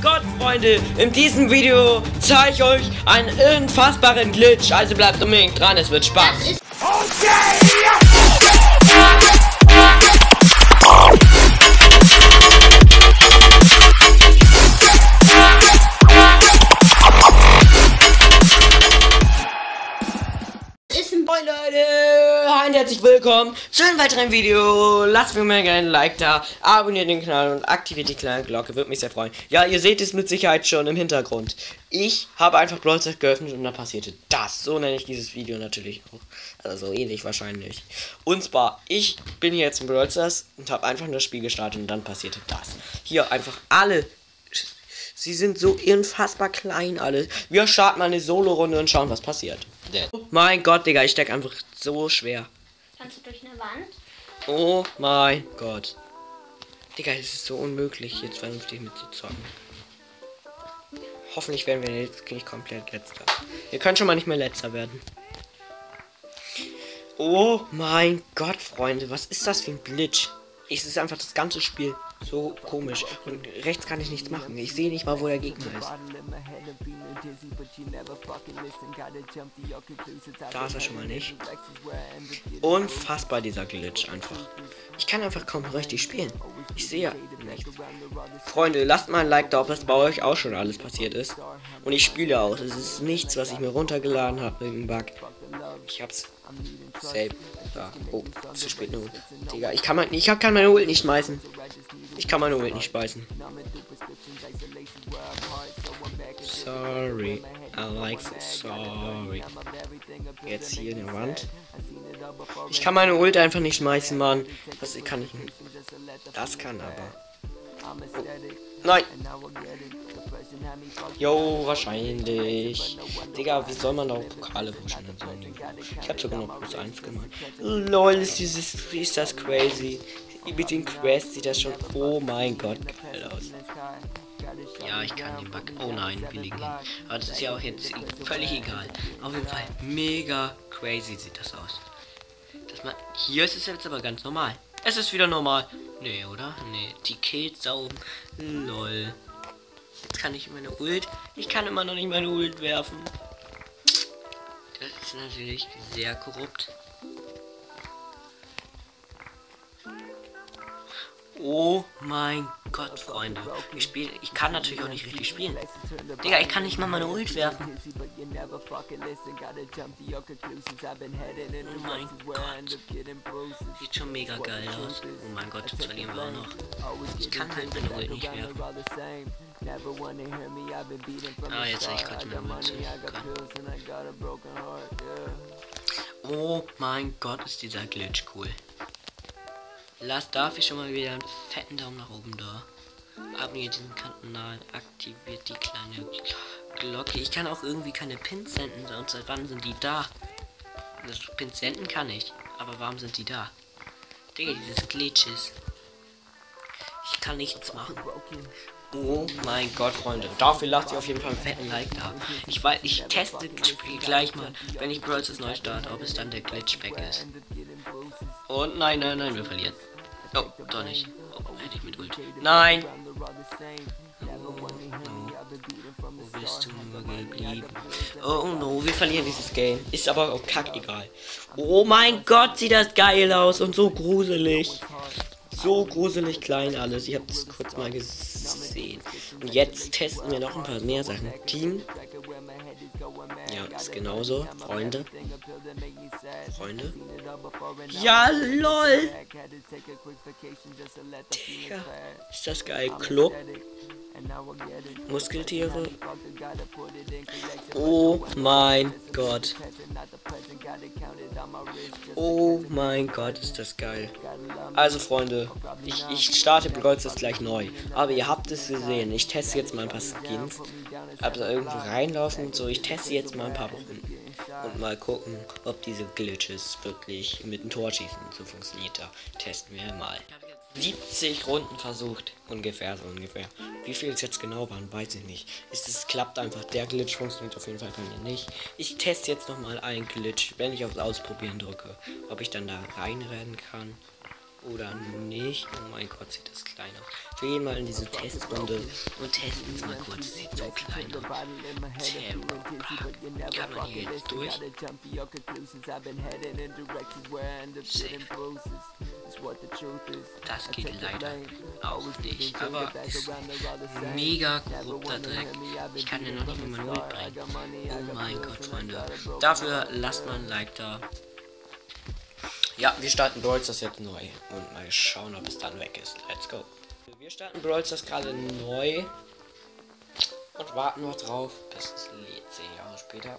Gott, Freunde, in diesem Video zeige ich euch einen unfassbaren Glitch. Also bleibt unbedingt dran, es wird Spaß. Moin Leute, und herzlich willkommen zu einem weiteren Video. Lasst mir mal gerne ein Like da, abonniert den Kanal und aktiviert die kleine Glocke, würde mich sehr freuen. Ja, ihr seht es mit Sicherheit schon im Hintergrund. Ich habe einfach Brawl Stars geöffnet und dann passierte das. So nenne ich dieses Video natürlich auch. Also so ähnlich wahrscheinlich. Und zwar, ich bin hier jetzt in Brawl Stars und habe einfach nur das Spiel gestartet und dann passierte das. Hier einfach alle. Sie sind so unfassbar klein alle. Wir starten mal eine Solo-Runde und schauen, was passiert. Oh mein Gott, Digga, ich steck einfach so schwer. Kannst du durch eine Wand? Oh mein Gott. Digga, es ist so unmöglich, jetzt vernünftig mitzuzocken. Hoffentlich werden wir jetzt nicht komplett letzter. Wir können schon mal nicht mehr letzter werden. Oh mein Gott, Freunde, was ist das für ein Glitch? Es ist einfach das ganze Spiel so komisch. Und rechts kann ich nichts machen. Ich sehe nicht mal, wo der Gegner ist. Da ist er schon mal nicht. Unfassbar, dieser Glitch einfach. Ich kann einfach kaum richtig spielen. Ich sehe ja nichts. Freunde, lasst mal ein Like da, ob das bei euch auch schon alles passiert ist. Und ich spiele auch. Es ist nichts, was ich mir runtergeladen habe. Irgendein Bug. Ich hab's selbst. Da. Oh, zu spät nur. Digga, ich kann meine Ult nicht schmeißen. Ich kann meine Ult nicht speisen. Sorry. Alex, sorry. Jetzt hier in der Wand. Ich kann meine Ult einfach nicht schmeißen, Mann. Das kann ich nicht. Das kann aber. Oh. Nein. Jo, wahrscheinlich. Digga, wie soll man da auch Pokale pushen? Ich hab sogar noch +1 gemacht. Lol, ist das crazy. Mit den Quests sieht das schon. Oh mein Gott, geil aus. Ja, ich kann den Bug. Oh nein, wir liegen hin. Aber das ist ja auch jetzt völlig egal. Auf jeden Fall mega crazy sieht das aus. Hier ist es jetzt aber ganz normal. Es ist wieder normal. Nee, oder? Nee, die Kills da oben. Lol. Jetzt kann ich meine Ult. Ich kann immer noch nicht meine Ult werfen. Das ist natürlich sehr korrupt. Oh mein Gott, Freunde. Ich kann natürlich auch nicht richtig spielen. Digga, ich kann nicht mal meine Ult werfen. Oh mein Gott. Sieht schon mega geil aus. Oh mein Gott, jetzt verlieren wir auch noch. Ich kann halt meine Ult nicht werfen. Ah, jetzt habe ich gerade meine Ult. Oh mein Gott, ist dieser Glitch cool. Lasst dafür schon mal wieder einen fetten Daumen nach oben da. Abonniert diesen Kanal, aktiviert die kleine Glocke. Ich kann auch irgendwie keine Pins senden, sonst seit wann sind die da? Also Pins senden kann ich, aber warum sind die da? Digga, dieses Glitches. Ich kann nichts machen. Oh mein Gott, Freunde. Dafür lasst ihr auf jeden Fall einen fetten Like da. Ich teste das Spiel gleich mal, wenn ich Brawl Stars neu starte, ob es dann der Glitch weg ist. Und nein, wir verlieren. Oh, doch nicht. Oh, hätte ich mit Ult. Nein! Oh, wo bist du nur geblieben? Oh no, wir verlieren dieses Game. Ist aber auch kackegal. Oh mein Gott, sieht das geil aus und so gruselig. So gruselig klein alles. Ich habe das kurz mal gesehen. Und jetzt testen wir noch ein paar mehr Sachen. Team. Ja, ist genauso. Freunde. Ja, lol. Digga. Ist das geil. Club. Muskeltiere. Oh mein Gott. Oh mein Gott, ist das geil. Also Freunde, ich starte Brawl Stars gleich neu. Aber ihr habt es gesehen. Ich teste jetzt mal ein paar Skins. Also irgendwo reinlaufen und so. Ich teste jetzt mal ein paar Runden. Und mal gucken, ob diese Glitches wirklich mit dem Torschießen so funktioniert. Da testen wir mal. 70 Runden versucht. Ungefähr. Wie viel es jetzt genau waren, weiß ich nicht. Es klappt einfach. Der Glitch funktioniert auf jeden Fall bei mir nicht. Ich teste jetzt nochmal einen Glitch, wenn ich aufs Ausprobieren drücke. Ob ich dann da reinrennen kann. Oder nicht. Oh mein Gott, sieht das klein aus. Wir gehen mal in diese Testrunde und testen es mal kurz. Sieht so klein aus. Kann man hier jetzt durch? Das geht leider auch nicht. Aber ist mega grober Dreck. Ich kann den noch nicht mal mitbringen. Oh mein Gott, Freunde. Dafür lasst mal ein Like da. Ja, wir starten Brawl Stars jetzt neu und mal schauen, ob es dann weg ist. Let's go. Wir starten Brawl Stars gerade neu und warten noch drauf, bis es lädt 10 Jahre später.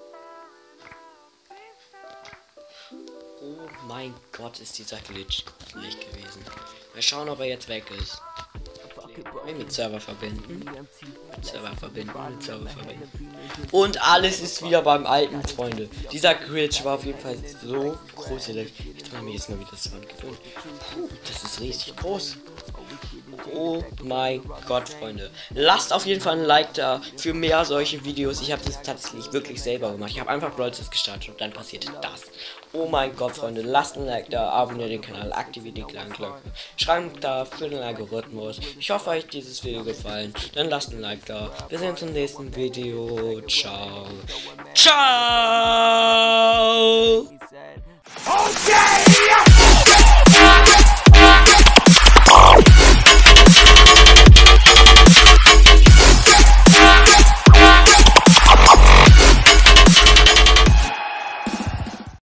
Oh mein Gott, ist dieser Glitch gruselig gewesen. Mal schauen, ob er jetzt weg ist. Mit Server verbinden. Mit Server verbinden. Und alles ist wieder beim alten, Freunde. Dieser Glitch war auf jeden Fall so gruselig. Jetzt haben wir jetzt mal wieder das gewöhnt. Das ist richtig groß. Oh mein Gott, Freunde. Lasst auf jeden Fall ein Like da für mehr solche Videos. Ich habe das tatsächlich wirklich selber gemacht. Ich habe einfach Brawl Stars gestartet und dann passierte das. Oh mein Gott, Freunde. Lasst ein Like da, abonniert den Kanal, aktiviert die kleine Glocke. Schreibt da für den Algorithmus. Ich hoffe, euch dieses Video gefallen. Dann lasst ein Like da. Wir sehen uns im nächsten Video. Ciao. Ciao.